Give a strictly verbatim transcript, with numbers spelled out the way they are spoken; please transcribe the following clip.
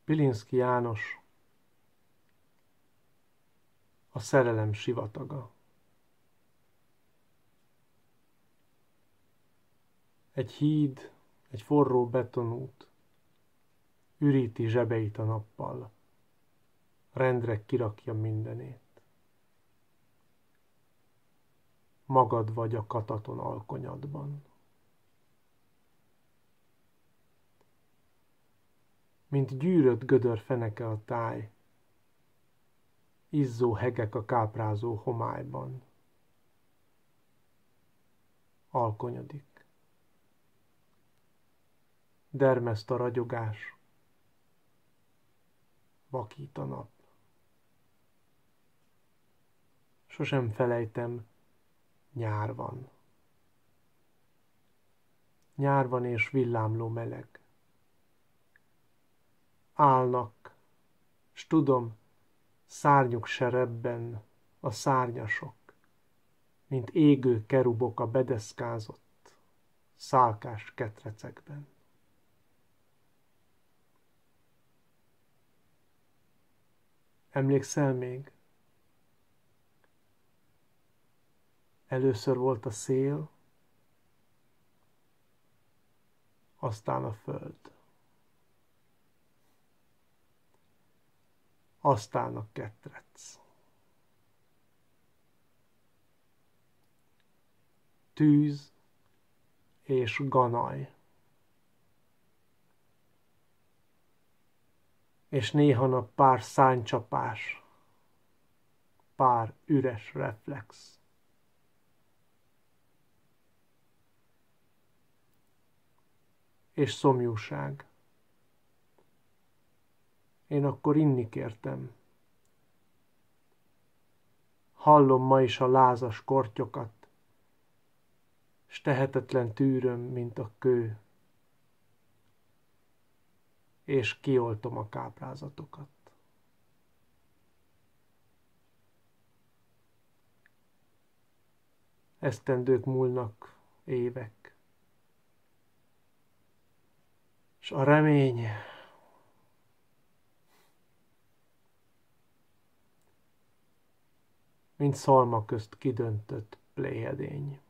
Pilinszky János, a szerelem sivataga. Egy híd, egy forró betonút, üríti zsebeit a nappal, rendre kirakja mindenét. Magad vagy a kataton alkonyatban. Mint gyűrött gödör feneke a táj, izzó hegek a káprázó homályban. Alkonyodik. Dermeszt a ragyogás, vakít a nap. Sosem felejtem, nyár van. Nyár van és villámló meleg. Állnak, s tudom, szárnyuk se rebben a szárnyasok, mint égő kerubok a bedeszkázott, szálkás ketrecekben. Emlékszel még? Először volt a szél, aztán a föld. Aztán a ketrec. Tűz és ganaj. És néha a pár szánycsapás, pár üres reflex. És szomjúság. Én akkor inni kértem. Hallom ma is a lázas kortyokat, s tehetetlen tűröm, mint a kő, és kioltom a káprázatokat. Esztendők múlnak, évek, s a remény mint szalma közt kidöntött pléjedény.